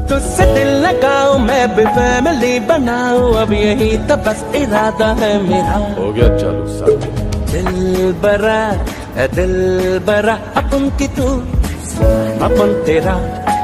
तुझसे दिल लगाऊं मैं भी फैमिली बनाऊं, अब यही तो बस इरादा है मेरा। हो गया चालू साहब। दिल बरा, दिल बरा, अपन की तू अपन तेरा।